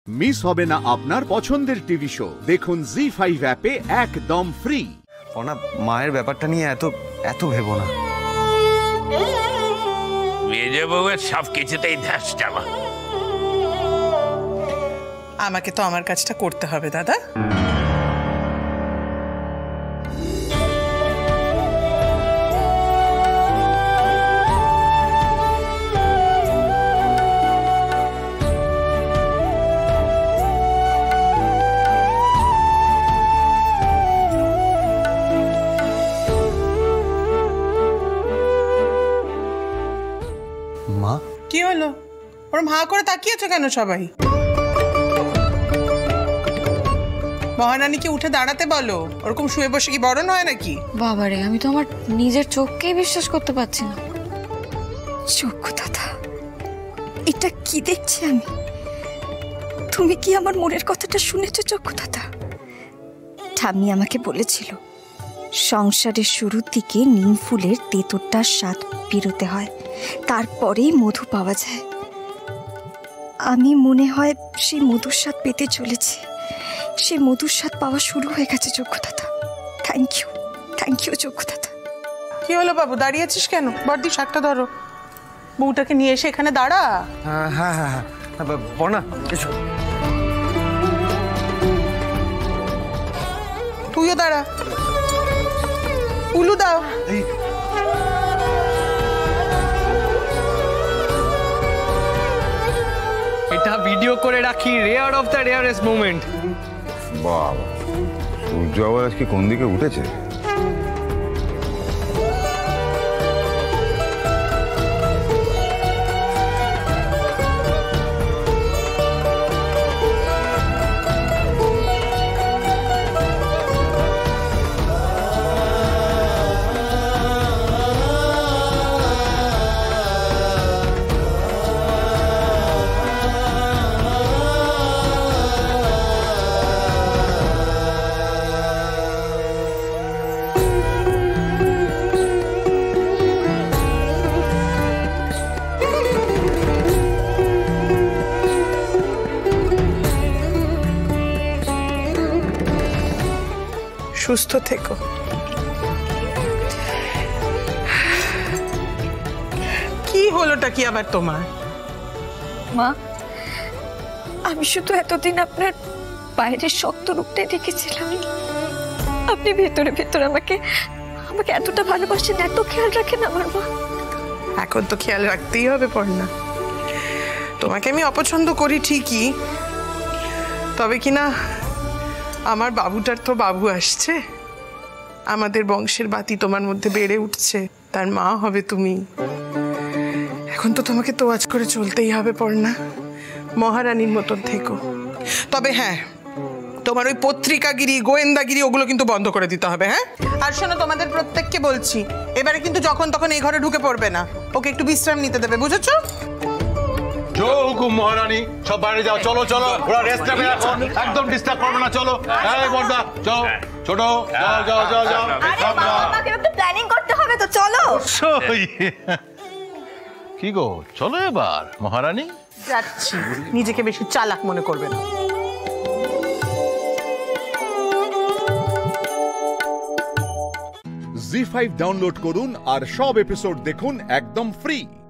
Miss হবে না আপনার পছন্দের টিভি শো। দেখুন জি5 অ্যাপে একদম ফ্রি। ওনা মায়ের ব্যাপারটা নিয়ে এত ভেবো না। মেজে বউয়ের সব কিছুতেই ধ্যাস যাওয়া। আমাকে তো আমার কাজটা করতে হবে দাদা। মা কি হলো? ওরম হাঁ করে তাকিয়েছো কেন সবাই? মহারানীকে উঠে দাঁড়াতে বলো। ওরকম শুয়ে বসে কি বরণ হয় নাকি? বাবারে, আমি তো আমার নিজের চোখকেই বিশ্বাস করতে পারছি না। যোগ্য দাদা, এটা কি দেখছি আমি? তুমি কি আমার মনের কথাটা শুনেছো যোগ্য দাদা? ঠাম্মি আমাকে বলেছিল সংসারের শুরুর দিকে নিম ফুলের তেঁতুরটার স্বাদ বেরোতে হয়, তারপরেই মধু পাওয়া যায়। আমি মনে হয় সেই মধুর স্বাদ পেতে চলেছি। সেই মধুর স্বাদ পাওয়া শুরু হয়ে গেছে যোগ্য দাদা। থ্যাংক ইউ যোগ্য দাদা। কি হলো বাবু, দাঁড়িয়েছিস কেন? বর্দি শাকটা ধরো, বউটাকে নিয়ে এসে এখানে দাঁড়া। হ্যাঁ বর্ণা এসো। তুইও দাঁড়া। উলু দাও। এটা ভিডিও করে রাখি, rare of the rarest moment. বাবা, সূর্য আবার আজকে কোন দিকে উঠেছে? সুস্থ থেকো। কি হলোটা কি আবার তোমার? মা, আমি শুধু এতদিন আপনার বাইরের শক্ত রূপটাই দেখেছিলাম। আপনি ভেতরে ভেতরে আমাকে এতটা ভালোবাসেন, এত খেয়াল রাখেন আমার মা। এখন তো খেয়াল রাখতেই হবে পড়না। তোমাকে আমি অপছন্দ করি ঠিকই, তবে কিনা আমার বাবুটার তো বাবু আসছে। আমাদের বংশের বাতি তোমার মধ্যে বেড়ে উঠছে, তার মা হবে তুমি। এখন তো তোমাকে তোয়াজ করে চলতেই হবে পড়না। মহারানীর মতন থেকো। তবে হ্যাঁ, তোমার ওই পত্রিকাগিরি গোয়েন্দাগিরি ওগুলো কিন্তু বন্ধ করে দিতে হবে। হ্যাঁ, আর শোনো, তোমাদের প্রত্যেককে বলছি, এবারে কিন্তু যখন তখন এই ঘরে ঢুকে পড়বে না। ওকে একটু বিশ্রাম নিতে দেবে, বুঝেছো? জয় হুকুম মহারানী, সব বাইরে যাও। চলো চলো, ওরা রেস্ট নেবে এখন, একদম ডিস্টার্ব করবে না। চলো এই বর্দা, চলো ছোট, যাও যাও যাও যাও। আমাকে তো প্ল্যানিং করতে হবে, তো চলো। কি গো, চলো এবার মহারানী। যাচ্ছি, নিজেকে বেশি চালাক মনে করবে না। জি5 ডাউনলোড করুন আর সব এপিসোড দেখুন একদম ফ্রি।